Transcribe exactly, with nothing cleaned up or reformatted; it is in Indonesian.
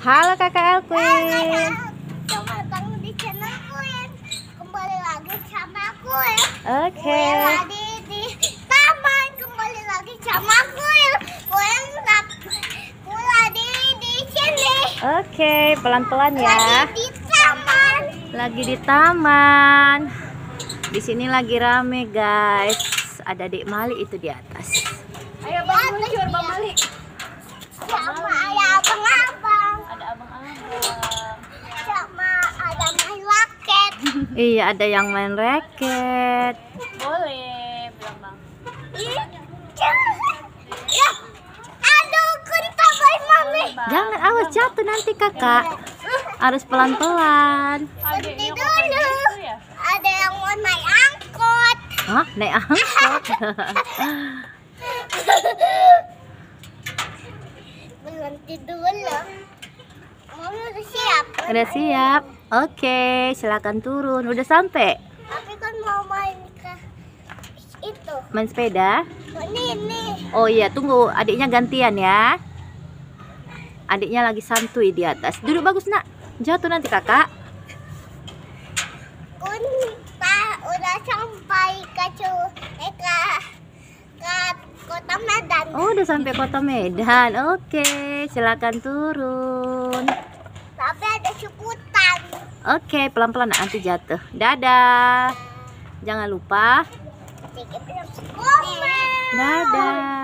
Halo kakak Elquin. Coba bang di channel Queen. Kembali lagi sama Queen. Oke. Queen lagi di taman. Kembali lagi sama Queen. Queen Queen lagi di sini. Oke, pelan-pelan ya. Lagi di taman. Lagi di taman. Di sini lagi rame guys. Ada Dek Mali itu di atas. Ayo bang muncul bang Mali. Sama ayah abang-abang. Ada abang-abang. Sama ada main raket. Iya, ada yang main raket. Boleh bilang bang. Ih, ya. Aduh, kunta boy mami. Jangan, awas jatuh nanti kakak. Harus pelan-pelan. Berhenti dulu. Ada yang mau naik angkot. Hah? Naik angkot? Berhenti dulu. Mami udah siap. Udah siap? Oke, silakan turun. Udah sampai? Tapi kan mau main ke itu. Main sepeda? Ini nih. Oh iya, tunggu. Adiknya gantian ya. Adiknya lagi santuy di atas. Duduk bagus nak. Jatuh nanti kakak. Kunta udah sampai ke cu- eh, ke, ke kota Medan. Oh, udah sampai kota Medan. Oke, silakan turun. Tapi ada ciputan. Oke, pelan-pelan nak, nanti jatuh. Dadah. Jangan lupa. Komen. Dadah.